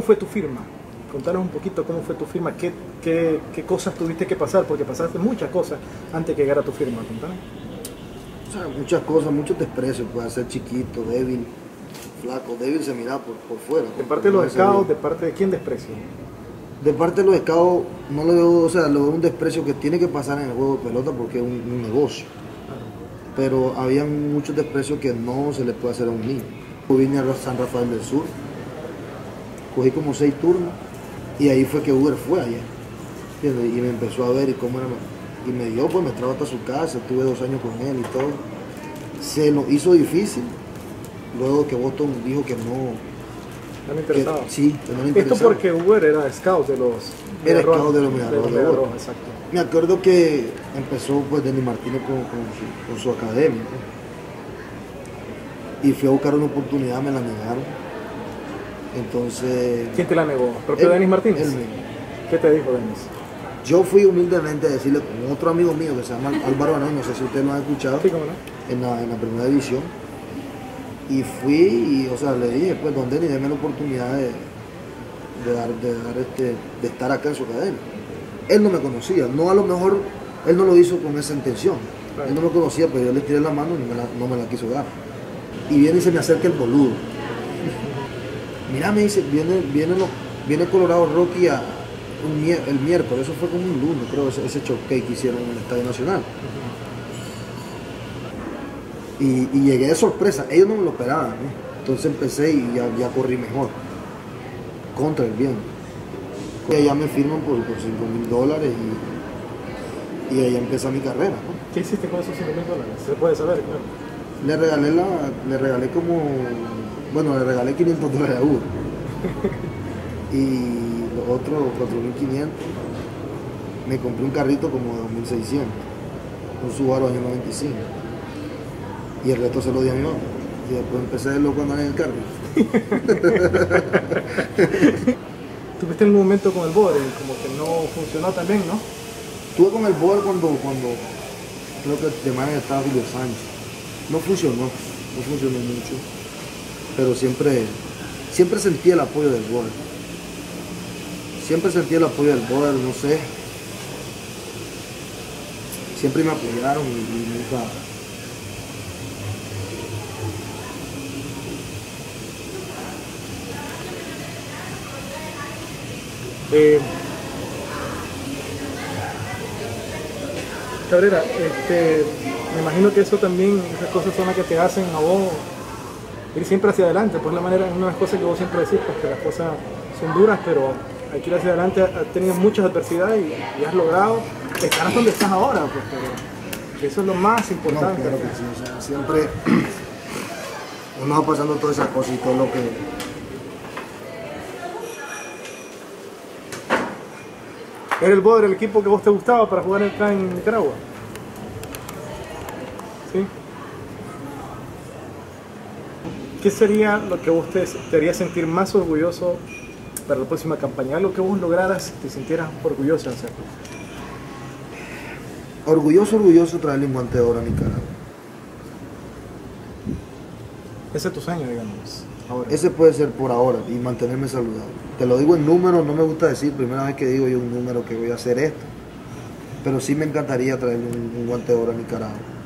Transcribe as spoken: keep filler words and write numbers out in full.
fue tu firma? Contanos un poquito cómo fue tu firma, qué, qué, qué cosas tuviste que pasar, porque pasaste muchas cosas antes de llegar a tu firma. Contanos. O sea, muchas cosas, muchos desprecios, puede ser chiquito, débil, flaco, débil se mira por, por fuera. De parte de los scouts, de parte de quién desprecio. De parte de los scouts, no lo veo, o sea, lo veo un desprecio que tiene que pasar en el juego de pelota porque es un, un negocio. Pero había muchos desprecios que no se les puede hacer a un niño. Yo vine a San Rafael del Sur, cogí como seis turnos y ahí fue que Uber fue allá. ¿Entiendes? Y me empezó a ver y cómo era. Y me dio, pues me trajo hasta su casa, estuve dos años con él y todo. Se nos hizo difícil, luego que Boston dijo que no. ¿No me interesaba? Que, sí, que no le interesaba. Esto porque Uber era scout de los Era scout de los Mediarrojas de Boston. Exacto. Me acuerdo que empezó pues Denis Martínez con, con, su, con su academia. Y fui a buscar una oportunidad, me la negaron. Entonces... ¿Quién te la negó? ¿Propio Denis Martínez? Él mismo. ¿Qué te dijo Denis? Yo fui humildemente a decirle con otro amigo mío que se llama Álvaro Anón, no sé si ustedes lo han escuchado, sí, ¿cómo no? en, la, en la primera división. Y fui y, o sea, le dije, pues, don Denis, déme la oportunidad de, de, dar, de, dar este, de estar acá en su academia. Él no me conocía, no a lo mejor, él no lo hizo con esa intención. Claro. Él no me conocía, pero yo le tiré la mano y me la, no me la quiso dar. Y viene y se me acerca el boludo. Mira, me dice, viene, viene, lo, viene Colorado Rocky a, un, el miércoles, eso fue como un lunes, creo, ese, ese showcase que hicieron en el Estadio Nacional. Uh-huh. y, y llegué de sorpresa, ellos no me lo esperaban, ¿eh? Entonces empecé y ya, ya corrí mejor, contra el bien. Y allá me firman por, por cinco mil dólares y, y ahí empieza mi carrera, ¿no? ¿Qué hiciste con esos cinco mil dólares? Se puede saber, claro. Le regalé, la, le regalé como, bueno, le regalé quinientos dólares a Uber. Y los otros cuatro mil quinientos me compré un carrito como de dos mil seiscientos, un Subaru año noventa y cinco, y el resto se lo di a mi mamá y después empecé de loco a andar en el carro. ¿Tuviste algún momento con el Boer como que no funcionó también, no? Estuve con el Boer cuando, cuando creo que de manera estaba Julio Sánchez, no funcionó, no funcionó mucho, pero siempre, siempre sentí el apoyo del Boer. Siempre sentí el apoyo del Boer, no sé. Siempre me apoyaron y, y nunca... Eh, Cabrera, este, me imagino que eso también, esas cosas son las que te hacen a vos ir siempre hacia adelante, por la manera, una de las cosas que vos siempre decís, pues que las cosas son duras, pero hay que ir hacia adelante. Has tenido muchas adversidades y, y has logrado estar donde estás ahora, pues, pero eso es lo más importante. No, claro que sí, o sea, siempre uno va pasando todas esas cosas y todo lo que... ¿Era el Boer el equipo que vos te gustaba para jugar acá en Nicaragua? ¿Sí? ¿Qué sería lo que vos te, te haría sentir más orgulloso para la próxima campaña? Lo que vos lograras, te sintieras orgulloso de hacerlo. Orgulloso, orgulloso traerle un guante de oro a Nicaragua. Ese es tu sueño, digamos. Ahora. Ese puede ser por ahora y mantenerme saludable. Te lo digo en números, no me gusta decir, primera vez que digo yo un número que voy a hacer esto. Pero sí me encantaría traerle un, un guante de oro a Nicaragua.